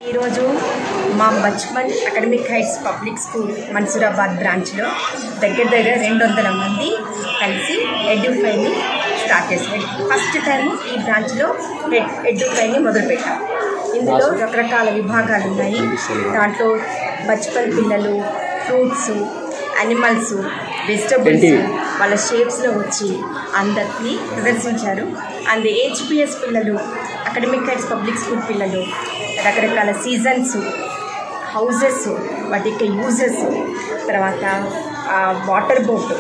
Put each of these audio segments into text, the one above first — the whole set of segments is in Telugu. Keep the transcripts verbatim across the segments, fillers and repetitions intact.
ఈరోజు మా Bachpan academic heights public school Mansoorabad బ్రాంచ్లో దగ్గర దగ్గర రెండు వందల మంది కలిసి ఎడ్యుఫైని స్టార్ట్ చేశారు. ఫస్ట్ టైం ఈ బ్రాంచ్లో ఎడ్యుఫైని మొదలుపెట్టాం. ఇందులో రకరకాల విభాగాలు ఉన్నాయి. దాంట్లో బచ్పన్ పిల్లలు ఫ్రూట్స్, యానిమల్స్, వెజిటబుల్స్ వాళ్ళ షేప్స్లో వచ్చి అందరినీ ప్రదర్శించారు. అండ్ హెచ్పిఎస్ పిల్లలు, అకాడమిక్ హైట్స్ పబ్లిక్ స్కూల్ పిల్లలు రకరకాల సీజన్స్, హౌజెస్, వాటి యొక్క యూజెస్, తర్వాత water boat,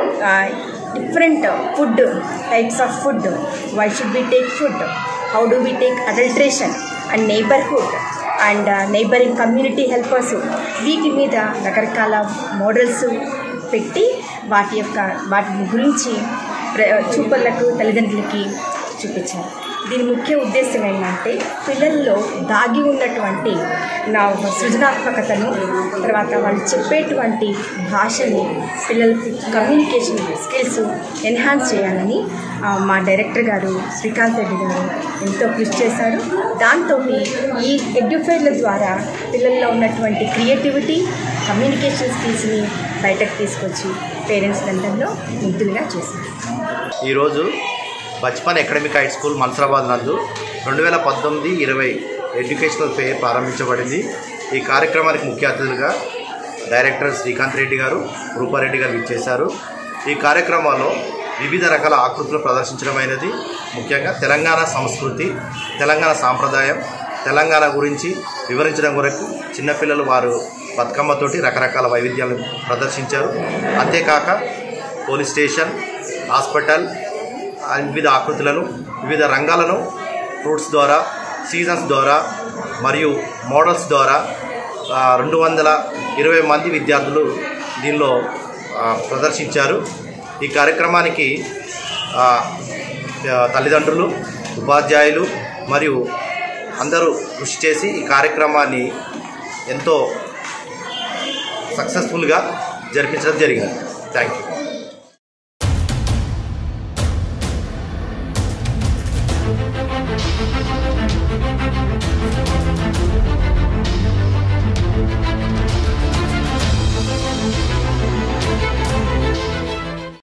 different food types of food, why should we take food, how do we take adulteration and neighbourhood and neighbouring community helpers, వీటి మీద రకరకాల మోడల్స్ పెట్టి వాటి యొక్క వాటి గురించి చూపర్లకు తల్లిదండ్రులకి చూపించారు. దీని ముఖ్య ఉద్దేశం ఏంటంటే పిల్లల్లో దాగి ఉన్నటువంటి నా సృజనాత్మకతను, తర్వాత వాళ్ళు చెప్పేటువంటి భాషని, పిల్లలకి కమ్యూనికేషన్ స్కిల్స్ ఎన్హాన్స్ చేయాలని మా డైరెక్టర్ గారు శ్రీకాంత్ రెడ్డి గారు ఎంతో కృషి చేశారు. దాంతో ఈ ఎడ్యుఫైర్ల ద్వారా పిల్లల్లో ఉన్నటువంటి క్రియేటివిటీ, కమ్యూనికేషన్ స్కిల్స్ని బయటకు తీసుకొచ్చి పేరెంట్స్ అందరిలో ముగ్ధులుగా చేశారు. ఈరోజు Bachpan academic high school Mansoorabad నందు రెండు వేల పంతొమ్మిది ఇరవై ఎడ్యుకేషనల్ ఫెయిర్ ప్రారంభించబడింది. ఈ కార్యక్రమానికి ముఖ్య అతిథులుగా డైరెక్టర్ శ్రీకాంత్ రెడ్డి గారు, రూపారెడ్డి గారు ఇచ్చేశారు. ఈ కార్యక్రమంలో వివిధ రకాల ఆకృతులు ప్రదర్శించడమైనది. ముఖ్యంగా తెలంగాణ సంస్కృతి, తెలంగాణ సాంప్రదాయం, తెలంగాణ గురించి వివరించడం కొరకు చిన్నపిల్లలు వారు బతుకమ్మతోటి రకరకాల వైవిధ్యాలను ప్రదర్శించారు. అంతేకాక పోలీస్ స్టేషన్, హాస్పిటల్, వివిధ ఆకృతులను, వివిధ రంగాలను ఫ్రూట్స్ ద్వారా, సీజన్స్ ద్వారా మరియు మోడల్స్ ద్వారా రెండు వందల ఇరవై మంది విద్యార్థులు దీనిలో ప్రదర్శించారు. ఈ కార్యక్రమానికి తల్లిదండ్రులు, ఉపాధ్యాయులు మరియు అందరూ కృషి చేసి ఈ కార్యక్రమాన్ని ఎంతో సక్సెస్ఫుల్గా జరిపించడం జరిగింది. Thank you. Thank you.